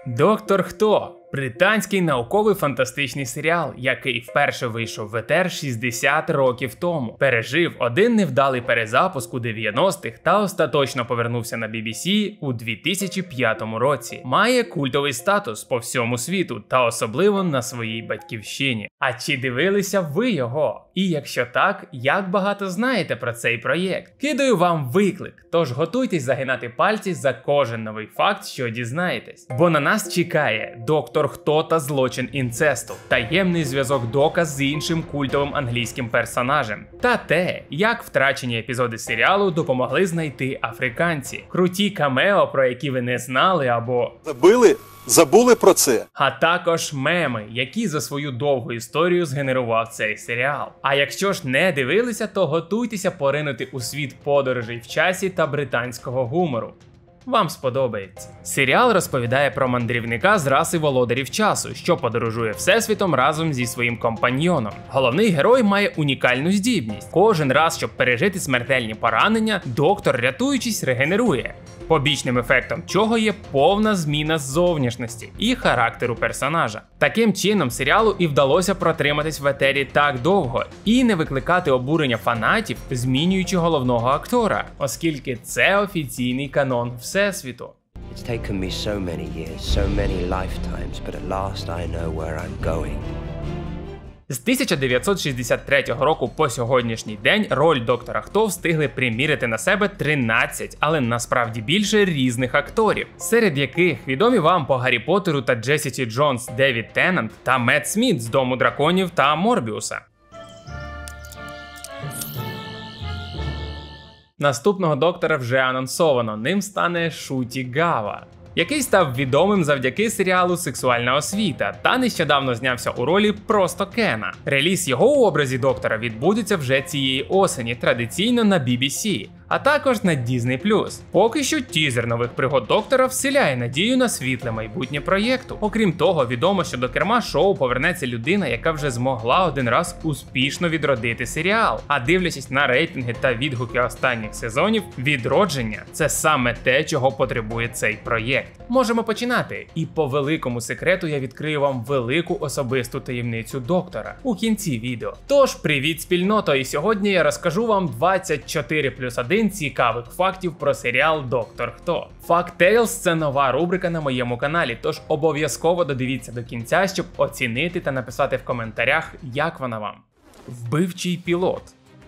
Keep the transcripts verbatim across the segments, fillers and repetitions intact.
Доктор Хто – британський науковий фантастичний серіал, який вперше вийшов в етер шістдесят років тому, пережив один невдалий перезапуск у дев'яностих та остаточно повернувся на бі бі сі у дві тисячі п'ятому році. Має культовий статус по всьому світу та особливо на своїй батьківщині. А чи дивилися ви його? І якщо так, як багато знаєте про цей проєкт? Кидаю вам виклик, тож готуйтесь загинати пальці за кожен новий факт, що дізнаєтесь. Бо на нас чекає Доктор Хто та злочин інцесту, таємний зв'язок Дока з іншим культовим англійським персонажем, та те, як втрачені епізоди серіалу допомогли знайти африканці, круті камео, про які ви не знали або забили, забули про це. А також меми, які за свою довгу історію згенерував цей серіал. А якщо ж не дивилися, то готуйтеся поринути у світ подорожей в часі та британського гумору. Вам сподобається. Серіал розповідає про мандрівника з раси володарів часу, що подорожує всесвітом разом зі своїм компаньйоном. Головний герой має унікальну здібність. Кожен раз, щоб пережити смертельні поранення, доктор, рятуючись, регенерує. Побічним ефектом чого є повна зміна зовнішності і характеру персонажа. Таким чином, серіалу і вдалося протриматись в етері так довго і не викликати обурення фанатів, змінюючи головного актора, оскільки це офіційний канон Всесвіту. It's taken me so many years, so many lifetimes, but at last I know where I'm going. З тисяча дев'ятсот шістдесят третього року по сьогоднішній день роль Доктора Хто встигли приміряти на себе тринадцять, але насправді більше різних акторів, серед яких відомі вам по Гаррі Поттеру та Джесіці Джонс Девід Теннант та Мет Сміт з Дому драконів та Морбіуса. Наступного доктора вже анонсовано, ним стане Нcuti Говард, який став відомим завдяки серіалу «Сексуальна освіта» та нещодавно знявся у ролі просто Кена. Реліз його у образі доктора відбудеться вже цієї осені, традиційно на бі бі сі, а також на Disney плюс. Поки що тізер нових пригод доктора вселяє надію на світле майбутнє проєкту. Окрім того, відомо, що до керма шоу повернеться людина, яка вже змогла один раз успішно відродити серіал. А дивлячись на рейтинги та відгуки останніх сезонів, відродження – це саме те, чого потребує цей проєкт. Можемо починати. І по великому секрету я відкрию вам велику особисту таємницю доктора у кінці відео. Тож, привіт, спільното! І сьогодні я розкажу вам двадцять чотири плюс один цікавих фактів про серіал Доктор Хто. Fact Tales – це нова рубрика на моєму каналі, тож обов'язково додивіться до кінця, щоб оцінити та написати в коментарях, як вона вам. Вбивчий пілот.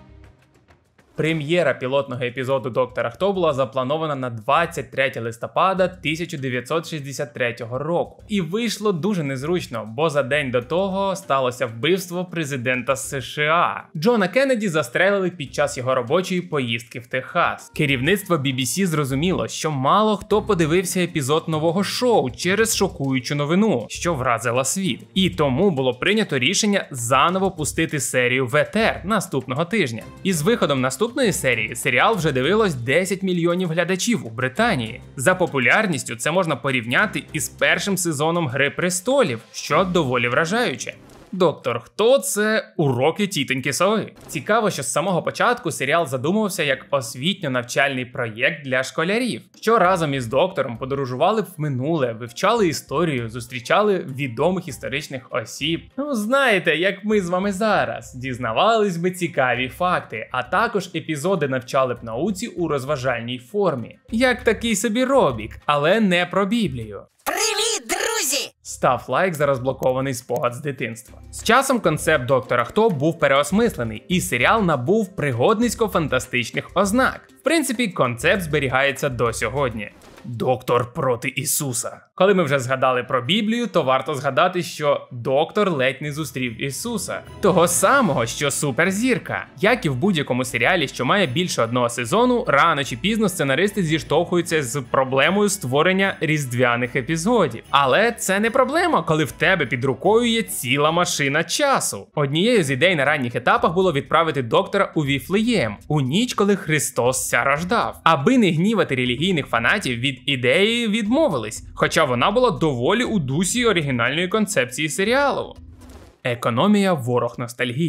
Прем'єра пілотного епізоду Доктора Хто була запланована на двадцять третє листопада тисяча дев'ятсот шістдесят третього року. І вийшло дуже незручно, бо за день до того сталося вбивство президента США. Джона Кеннеді застрелили під час його робочої поїздки в Техас. Керівництво бі бі сі зрозуміло, що мало хто подивився епізод нового шоу через шокуючу новину, що вразила світ. І тому було прийнято рішення заново пустити серію в етер наступного тижня. І з виходом наступного Наступної серії серіал вже дивилось десять мільйонів глядачів у Британії. За популярністю це можна порівняти із першим сезоном Гри престолів, що доволі вражаюче. Доктор Хто – це уроки тітоньки Сови. Цікаво, що з самого початку серіал задумувався як освітньо-навчальний проєкт для школярів, що разом із доктором подорожували в минуле, вивчали історію, зустрічали відомих історичних осіб. Ну, знаєте, як ми з вами зараз, дізнавались би цікаві факти, а також епізоди навчали б науці у розважальній формі. Як такий собі Робік, але не про Біблію. Привіт, друзі! Став лайк за розблокований спогад з дитинства. З часом концепт Доктора Хто був переосмислений, і серіал набув пригодницько-фантастичних ознак. В принципі, концепт зберігається до сьогодні. Доктор проти Ісуса. Коли ми вже згадали про Біблію, то варто згадати, що доктор ледь не зустрів Ісуса. Того самого, що суперзірка. Як і в будь-якому серіалі, що має більше одного сезону, рано чи пізно сценаристи зіштовхуються з проблемою створення різдвяних епізодів. Але це не проблема, коли в тебе під рукою є ціла машина часу. Однією з ідей на ранніх етапах було відправити доктора у Віфлеєм, у ніч, коли Христос ся рождав. Аби не гнівати релігійних фанатів, від ідеї відмовились, хоча вона була доволі у дусі оригінальної концепції серіалу. Економія – ворог ностальгії.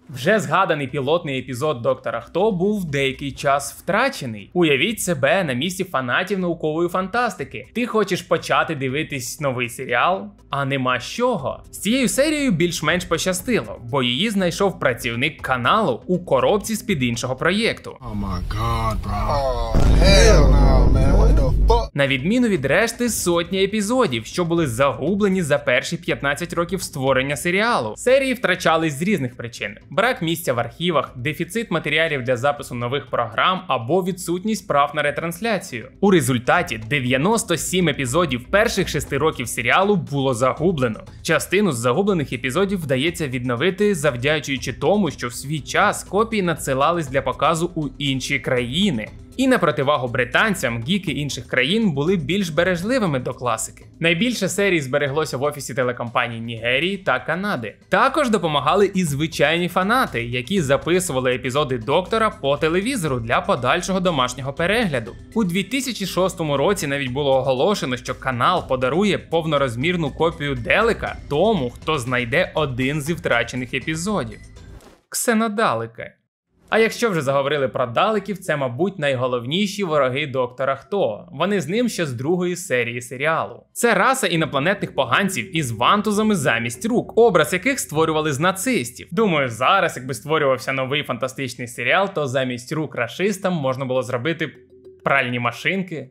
Вже згаданий пілотний епізод Доктора Хто був деякий час втрачений. Уявіть себе на місці фанатів наукової фантастики. Ти хочеш почати дивитись новий серіал, а нема з чого. З цією серією більш-менш пощастило, бо її знайшов працівник каналу у коробці з-під іншого проєкту. Oh my god, bro. Oh, hell no, man. What the fuck? На відміну від решти, сотні епізодів, що були загублені за перші п'ятнадцять років створення серіалу. Серії втрачались з різних причин: брак місця в архівах, дефіцит матеріалів для запису нових програм або відсутність прав на ретрансляцію. У результаті дев'яносто сім епізодів перших шести років серіалу було загублено. Частину з загублених епізодів вдається відновити, завдячуючи тому, що в свій час копії надсилались для показу у інші країни. І на противагу британцям, гіки інших країн були більш бережливими до класики. Найбільше серій збереглося в офісі телекомпаній Нігерії та Канади. Також допомагали і звичайні фанати, які записували епізоди Доктора по телевізору для подальшого домашнього перегляду. У дві тисячі шостому році навіть було оголошено, що канал подарує повнорозмірну копію Делека тому, хто знайде один зі втрачених епізодів. Ксенодалики. А якщо вже заговорили про далеків, це, мабуть, найголовніші вороги Доктора Хто. Вони з ним ще з другої серії серіалу. Це раса інопланетних поганців із вантузами замість рук, образ яких створювали з нацистів. Думаю, зараз, якби створювався новий фантастичний серіал, то замість рук рашистам можна було зробити пральні машинки.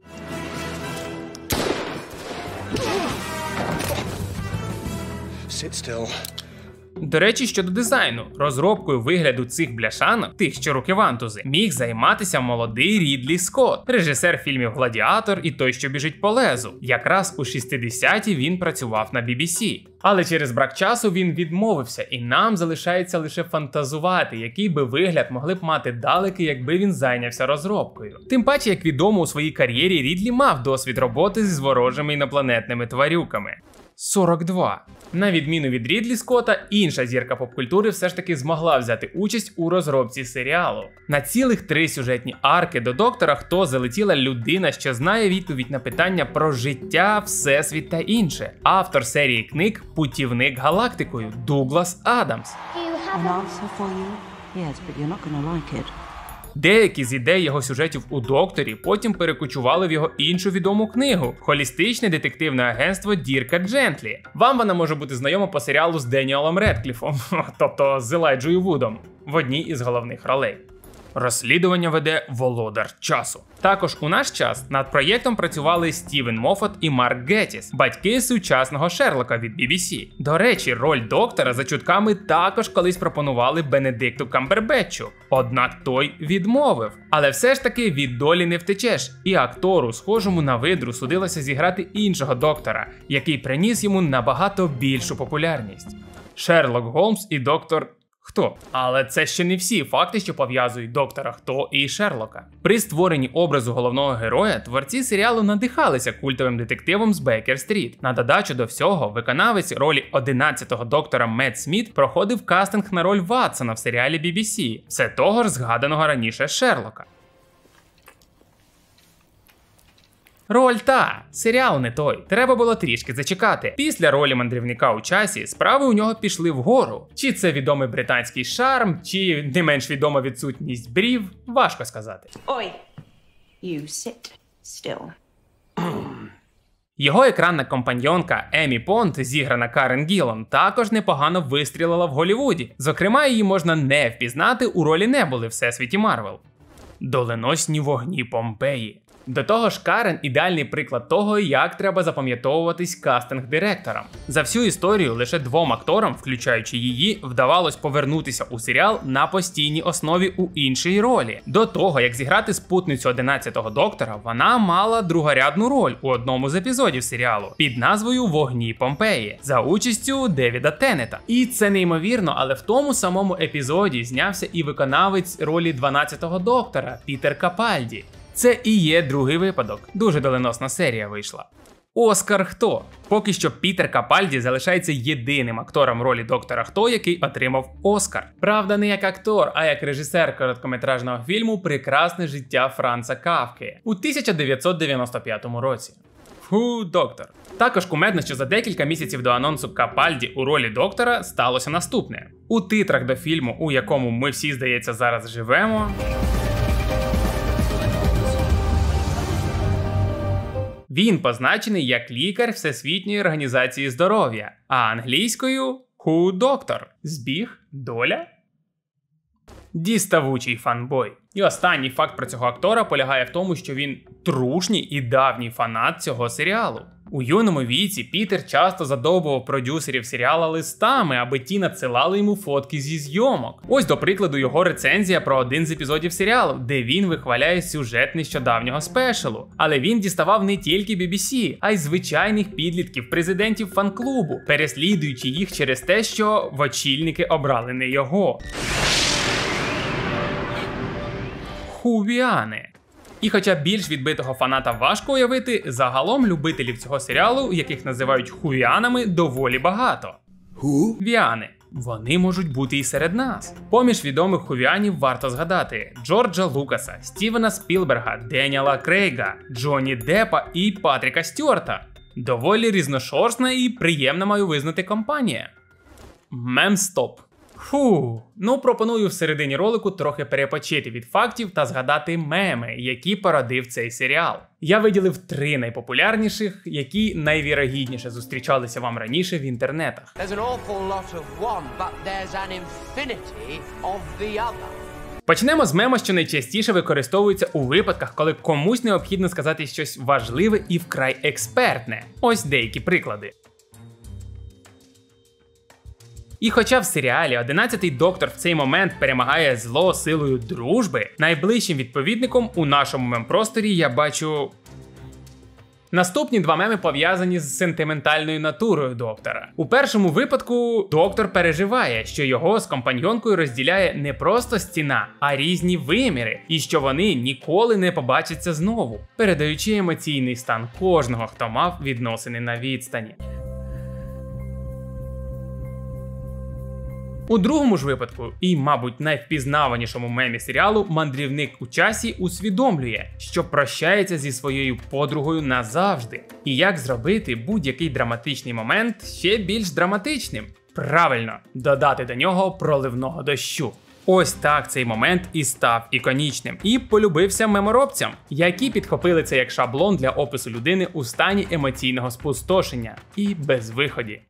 Sit still. До речі, щодо дизайну, розробкою вигляду цих бляшанок, тих, що руки вантузи, міг займатися молодий Рідлі Скотт, режисер фільмів «Гладіатор» і «Той, що біжить по лезу». Якраз у шістдесяті він працював на бі бі сі. Але через брак часу він відмовився, і нам залишається лише фантазувати, який би вигляд могли б мати далеки, якби він зайнявся розробкою. Тим паче, як відомо, у своїй кар'єрі Рідлі мав досвід роботи зі ворожими інопланетними тварюками. сорок два. На відміну від Рідлі Скотта, інша зірка попкультури все ж таки змогла взяти участь у розробці серіалу. На цілих три сюжетні арки до Доктора Хто залетіла людина, що знає відповідь на питання про життя, всесвіт та інше. Автор серії книг «Путівник галактикою» Дуглас Адамс. An answer for you? Yes, but you're not gonna like it. Деякі з ідей його сюжетів у Докторі потім перекочували в його іншу відому книгу – холістичне детективне агентство Дірка Джентлі. Вам вона може бути знайома по серіалу з Деніелом Редкліфом, тобто з Елайджою Вудом, в одній із головних ролей. Розслідування веде Володар часу. Також у наш час над проєктом працювали Стівен Моффат і Марк Геттіс, батьки сучасного Шерлока від бі бі сі. До речі, роль Доктора за чутками також колись пропонували Бенедикту Камбербетчу, однак той відмовив. Але все ж таки від долі не втечеш, і актору, схожому на видру, судилося зіграти іншого Доктора, який приніс йому набагато більшу популярність. Шерлок Голмс і Доктор Хто? Але це ще не всі факти, що пов'язують Доктора Хто і Шерлока. При створенні образу головного героя творці серіалу надихалися культовим детективом з Бейкер-стріт. На додачу до всього, виконавець ролі одинадцятого доктора Мет Сміт проходив кастинг на роль Ватсона в серіалі бі бі сі, все того ж згаданого раніше Шерлока. Роль та, серіал не той. Треба було трішки зачекати. Після ролі мандрівника у часі справи у нього пішли вгору. Чи це відомий британський шарм, чи не менш відома відсутність брів, важко сказати. Oi, you sit still. Його екранна компаньонка Емі Понт, зіграна Карен Гіллан, також непогано вистрілила в Голлівуді. Зокрема, її можна не впізнати у ролі Небули в всесвіті Марвел. Доленосні вогні Помпеї. До того ж, Карен – ідеальний приклад того, як треба запам'ятовуватись кастинг-директорам. За всю історію лише двом акторам, включаючи її, вдавалось повернутися у серіал на постійній основі у іншій ролі. До того, як зіграти спутницю одинадцятого доктора, вона мала другорядну роль у одному з епізодів серіалу під назвою «Вогні Помпеї» за участю Девіда Теннета. І це неймовірно, але в тому самому епізоді знявся і виконавець ролі дванадцятого доктора Пітер Капальді. Це і є другий випадок. Дуже доленосна серія вийшла. Оскар Хто? Поки що Пітер Капальді залишається єдиним актором ролі Доктора Хто, який отримав Оскар. Правда, не як актор, а як режисер короткометражного фільму «Прекрасне життя Франца Кафки» у тисяча дев'ятсот дев'яносто п'ятому році. Who Doctor. Також кумедно, що за декілька місяців до анонсу Капальді у ролі доктора сталося наступне. У титрах до фільму, у якому ми всі, здається, зараз живемо, він позначений як лікар Всесвітньої організації здоров'я, а англійською Who Doctor. Збіг? Доля? Діставучий фанбой. І останній факт про цього актора полягає в тому, що він трушній і давній фанат цього серіалу. У юному віці Пітер часто задовбував продюсерів серіала листами, аби ті надсилали йому фотки зі зйомок. Ось, до прикладу, його рецензія про один з епізодів серіалу, де він вихваляє сюжет нещодавнього спешалу. Але він діставав не тільки бі бі сі, а й звичайних підлітків, президентів фан-клубу, переслідуючи їх через те, що в очільники обрали не його. Хувіани. І хоча більш відбитого фаната важко уявити, загалом любителів цього серіалу, яких називають хувіанами, доволі багато. Who? Віани. Вони можуть бути і серед нас. Поміж відомих хувіанів варто згадати Джорджа Лукаса, Стівена Спілберга, Деніела Крейга, Джонні Деппа і Патріка Стюарта. Доволі різношорстна і приємна, маю визнати, компанія. Мемстоп. Фу, ну пропоную всередині ролику трохи перепочити від фактів та згадати меми, які породив цей серіал. Я виділив три найпопулярніших, які найвірогідніше зустрічалися вам раніше в інтернетах. There's an awful lot of one, but there's an infinity of the other. Почнемо з мема, що найчастіше використовується у випадках, коли комусь необхідно сказати щось важливе і вкрай експертне. Ось деякі приклади. І хоча в серіалі одинадцятий доктор в цей момент перемагає зло силою дружби, найближчим відповідником у нашому мемпросторі я бачу... Наступні два меми пов'язані з сентиментальною натурою доктора. У першому випадку доктор переживає, що його з компаньйонкою розділяє не просто стіна, а різні виміри, і що вони ніколи не побачаться знову, передаючи емоційний стан кожного, хто мав відносини на відстані. У другому ж випадку, і, мабуть, найвпізнаванішому мемі серіалу, мандрівник у часі усвідомлює, що прощається зі своєю подругою назавжди. І як зробити будь-який драматичний момент ще більш драматичним? Правильно, додати до нього проливного дощу. Ось так цей момент і став іконічним, і полюбився меморобцям, які підхопили це як шаблон для опису людини у стані емоційного спустошення і безвиході.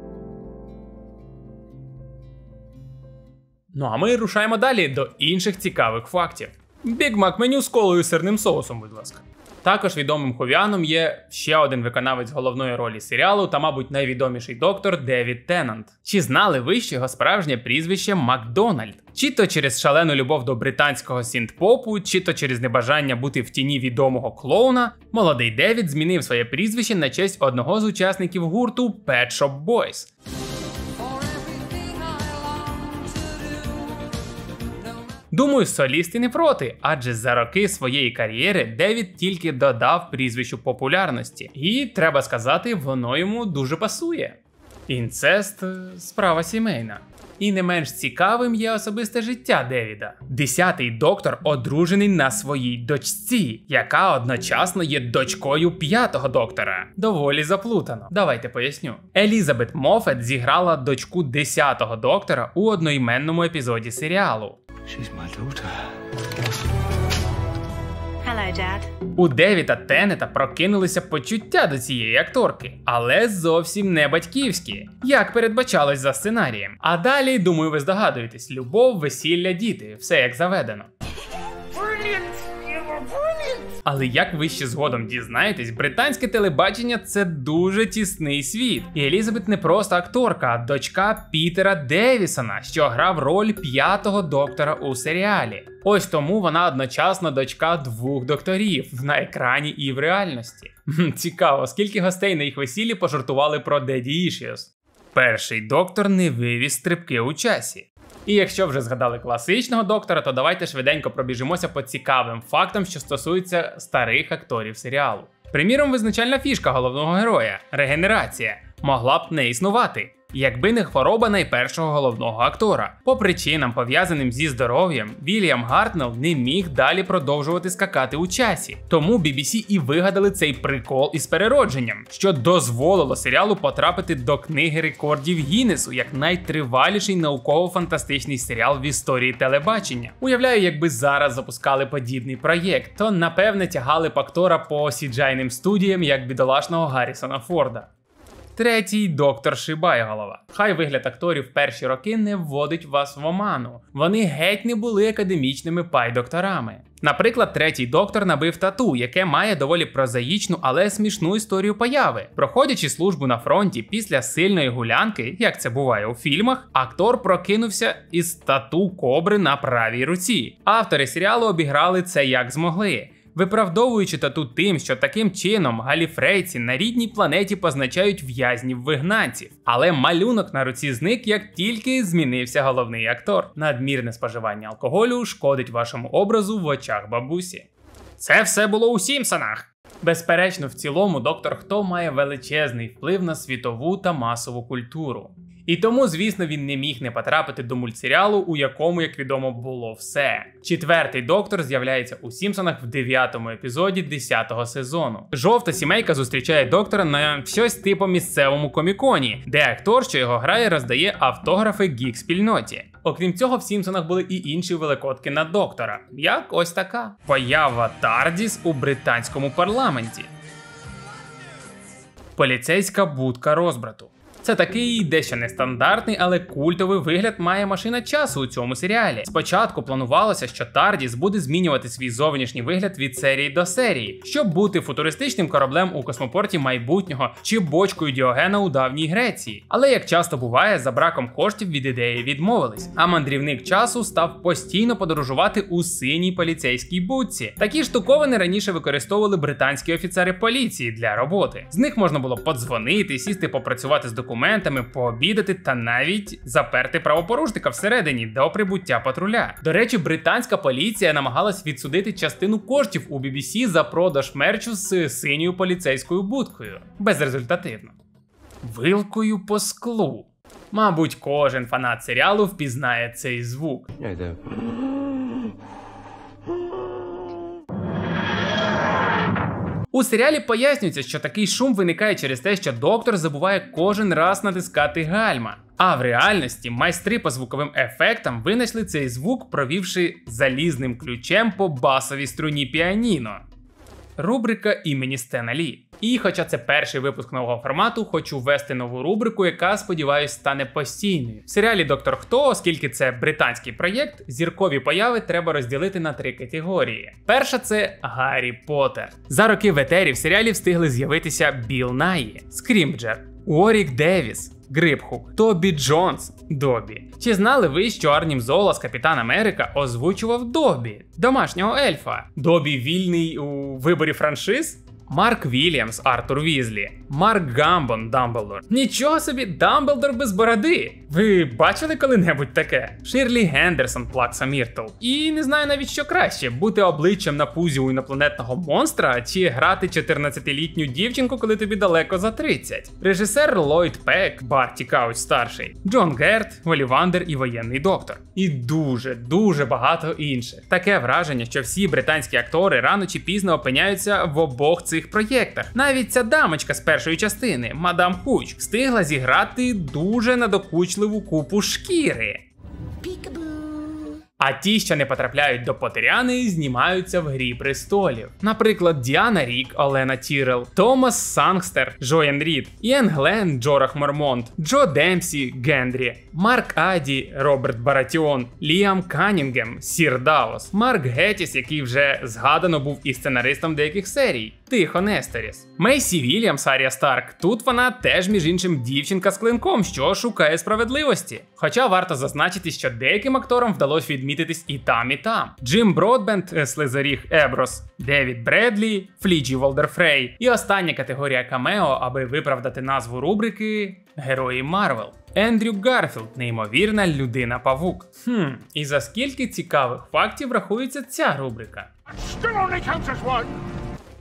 Ну а ми рушаємо далі до інших цікавих фактів. Біг Мак меню з колою і сирним соусом, будь ласка. Також відомим хувіаном є ще один виконавець головної ролі серіалу та, мабуть, найвідоміший доктор Девід Теннант. Чи знали ви, що його справжнє прізвище Макдональд? Чи то через шалену любов до британського сінт-попу, чи то через небажання бути в тіні відомого клоуна, молодий Девід змінив своє прізвище на честь одного з учасників гурту Pet Shop Boys. Думаю, солісти не проти, адже за роки своєї кар'єри Девід тільки додав прізвищу популярності. І, треба сказати, воно йому дуже пасує. Інцест – справа сімейна. І не менш цікавим є особисте життя Девіда. Десятий доктор одружений на своїй дочці, яка одночасно є дочкою п'ятого доктора. Доволі заплутано. Давайте поясню. Елізабет Моффет зіграла дочку десятого доктора у одноіменному епізоді серіалу. She's my daughter. Hello, Dad. У Девіда Теннета прокинулися почуття до цієї акторки, але зовсім не батьківські, як передбачалось за сценарієм. А далі, думаю, ви здогадуєтесь, любов, весілля, діти, все як заведено. Але як ви ще згодом дізнаєтесь, британське телебачення – це дуже тісний світ. І Елізабет не просто акторка, а дочка Пітера Девісона, що грав роль п'ятого доктора у серіалі. Ось тому вона одночасно дочка двох докторів на екрані і в реальності. Цікаво, скільки гостей на їх весіллі пожартували про Daddy Issues. Перший доктор не вивіз стрибки у часі. І якщо вже згадали класичного доктора, то давайте швиденько пробіжимося по цікавим фактам, що стосуються старих акторів серіалу. Приміром, визначальна фішка головного героя – регенерація – могла б не існувати. якби не хвороба найпершого головного актора. По причинам, пов'язаним зі здоров'ям, Вільям Гартнелл не міг далі продовжувати скакати у часі. Тому бі бі сі і вигадали цей прикол із переродженням, що дозволило серіалу потрапити до книги рекордів Гіннесу як найтриваліший науково-фантастичний серіал в історії телебачення. Уявляю, якби зараз запускали подібний проєкт, то напевне тягали б актора по сіджайним студіям, як бідолашного Гаррісона Форда. Третій доктор Шибайголова. Хай вигляд акторів перші роки не вводить вас в оману. Вони геть не були академічними пай-докторами. Наприклад, третій доктор набив тату, яке має доволі прозаїчну, але смішну історію появи. Проходячи службу на фронті після сильної гулянки, як це буває у фільмах, актор прокинувся із тату кобри на правій руці. Автори серіалу обіграли це як змогли, виправдовуючи тату тим, що таким чином галіфрейці на рідній планеті позначають в'язнів-вигнанців. Але малюнок на руці зник, як тільки змінився головний актор. Надмірне споживання алкоголю шкодить вашому образу в очах бабусі. Це все було у Сімпсонах! Безперечно, в цілому Доктор Хто має величезний вплив на світову та масову культуру. І тому, звісно, він не міг не потрапити до мультсеріалу, у якому, як відомо, було все. Четвертий доктор з'являється у Сімпсонах в дев'ятому епізоді десятого сезону. Жовта сімейка зустрічає доктора на щось типу місцевому коміконі, де актор, що його грає, роздає автографи гік-спільноті. Окрім цього, в Сімпсонах були і інші великодки на доктора, як ось така. Поява Тардіс у британському парламенті. Поліцейська будка розбрату. Це такий дещо нестандартний, але культовий вигляд має машина часу у цьому серіалі. Спочатку планувалося, що Тардіс буде змінювати свій зовнішній вигляд від серії до серії, щоб бути футуристичним кораблем у космопорті майбутнього чи бочкою Діогена у давній Греції. Але, як часто буває, за браком коштів від ідеї відмовились, а мандрівник часу став постійно подорожувати у синій поліцейській будці. Такі штуковини раніше використовували британські офіцери поліції для роботи. З них можна було подзвонити, сісти попрацювати з документами, документами, пообідати та навіть заперти правопорушника всередині до прибуття патруля. До речі, британська поліція намагалась відсудити частину коштів у бі бі сі за продаж мерчу з синьою поліцейською будкою. Безрезультативно. Вилкою по склу. Мабуть, кожен фанат серіалу впізнає цей звук. У серіалі пояснюється, що такий шум виникає через те, що доктор забуває кожен раз натискати гальма. А в реальності майстри по звуковим ефектам винайшли цей звук, провівши залізним ключем по басовій струні піаніно. Рубрика імені Стена Лі. І хоча це перший випуск нового формату, хочу ввести нову рубрику, яка, сподіваюсь, стане постійною. В серіалі «Доктор Хто», оскільки це британський проєкт, зіркові появи треба розділити на три категорії. Перша – це Гаррі Поттер. За роки в етері в серіалі встигли з'явитися Білл Найї, Скрімджер, Уорік Девіс, Грипхук, Тобі Джонс, Добі. Чи знали ви, що Арнім Зола з Капітан Америка озвучував Добі, домашнього ельфа? Добі вільний у виборі франшиз? Марк Вільямс, Артур Візлі, Марк Гамбон, Дамблдор. Нічого собі, Дамблдор без бороди! Ви бачили коли-небудь таке? Ширлі Гендерсон, Плакса Міртл. І не знаю навіть, що краще, бути обличчям на пузі у інопланетного монстра, чи грати чотирнадцятилітню дівчинку, коли тобі далеко за тридцять. Режисер Ллойд Пек, Барті Кауч старший, Джон Герт, Олівандер і Воєнний доктор. І дуже, дуже багато інших. Таке враження, що всі британські актори рано чи пізно опиняються в обох цих проєктах. Навіть ця дамочка з першої частини, мадам Хуч, встигла зіграти дуже надокучливу купу шкіри. А ті, що не потрапляють до Поттеріани, знімаються в «Грі престолів». Наприклад, Діана Рік, Олена Тірел, Томас Сангстер, Жоен Рід, Іен Глен, Джорах Мормонт, Джо Демсі, Гендрі, Марк Аді, Роберт Баратіон, Ліам Каннінгем, Сір Давос, Марк Геттіс, який вже згадано був і сценаристом деяких серій, Тихо Несторіс, Мейсі Вільямс, Арія Старк. Тут вона теж, між іншим, дівчинка з клинком, що шукає справедливості. Хоча варто зазначити, що деяким акторам вдалося відмітитись і там, і там. Джим Бродбент, Слизеріг Еброс, Девід Бредлі, Фліджі Волдерфрей. І остання категорія камео, аби виправдати назву рубрики – Герої Марвел. Ендрю Гарфілд, неймовірна людина-павук. Хм, і за скільки цікавих фактів рахується ця рубрика?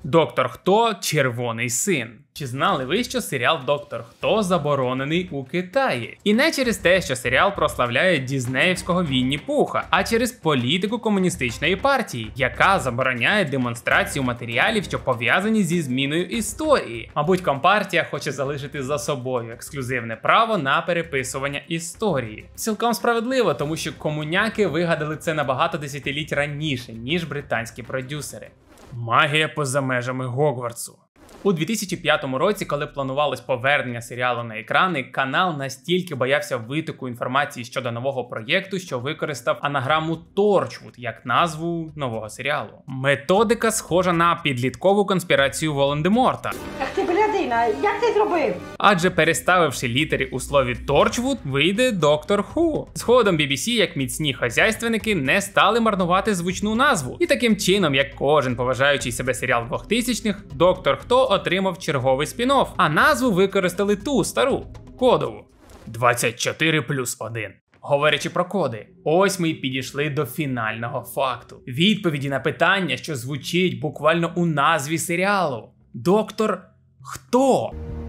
Доктор Хто – Червоний син. Чи знали ви, що серіал Доктор Хто заборонений у Китаї? І не через те, що серіал прославляє дізнеївського Вінні Пуха, а через політику комуністичної партії, яка забороняє демонстрацію матеріалів, що пов'язані зі зміною історії. Мабуть, компартія хоче залишити за собою ексклюзивне право на переписування історії. Цілком справедливо, тому що комуняки вигадали це набагато десятиліть раніше, ніж британські продюсери. Магія поза межами Гогвартсу. У дві тисячі п'ятому році, коли планувалось повернення серіалу на екрани, канал настільки боявся витоку інформації щодо нового проєкту, що використав анаграму Торчвуд як назву нового серіалу. Методика схожа на підліткову конспірацію Волан-де-Морта. Ах ти блядина, як ти зробив? Адже переставивши літери у слові Торчвуд, вийде Доктор Ху. Згодом бі бі сі, як міцні хазяйственники, не стали марнувати звучну назву. І таким чином, як кожен поважаючий себе серіал двохтисячних, Доктор Хто отримав черговий спін-офф, а назву використали ту стару, кодову. двадцять чотири плюс один. Говорячи про коди, ось ми й підійшли до фінального факту. Відповіді на питання, що звучить буквально у назві серіалу. Доктор Хто?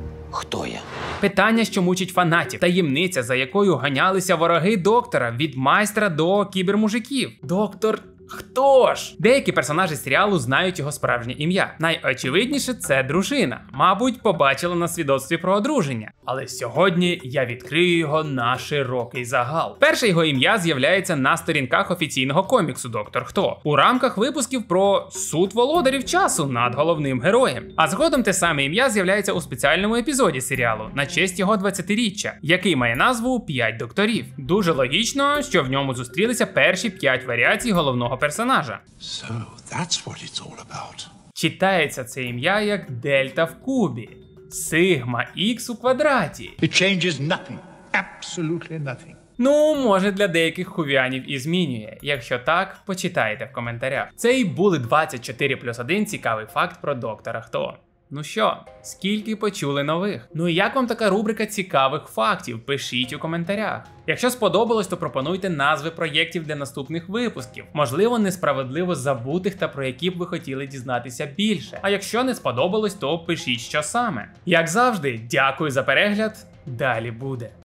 Хто я? Питання, що мучить фанатів. Таємниця, за якою ганялися вороги доктора, від майстра до кібермужиків. Доктор Хто ж? Деякі персонажі серіалу знають його справжнє ім'я. Найочевидніше це дружина. Мабуть, побачила на свідоцтві про одруження. Але сьогодні я відкрию його на широкий загал. Перше його ім'я з'являється на сторінках офіційного коміксу Доктор Хто у рамках випусків про суд володарів часу над головним героєм. А згодом те саме ім'я з'являється у спеціальному епізоді серіалу на честь його двадцятиріччя, який має назву «П'ять докторів». Дуже логічно, що в ньому зустрілися перші п'ять варіацій головного персонажа. So that's what it's all about. Читається це ім'я як дельта в кубі, сигма ікс у квадраті. It changes nothing. Absolutely nothing. Ну, може, для деяких хувіанів і змінює. Якщо так, почитайте в коментарях. Це і були двадцять чотири плюс один цікавий факт про Доктора Хто. Ну що, скільки почули нових? Ну і як вам така рубрика цікавих фактів? Пишіть у коментарях. Якщо сподобалось, то пропонуйте назви проєктів для наступних випусків. Можливо, несправедливо забутих та про які б ви хотіли дізнатися більше. А якщо не сподобалось, то пишіть, що саме. Як завжди, дякую за перегляд, далі буде.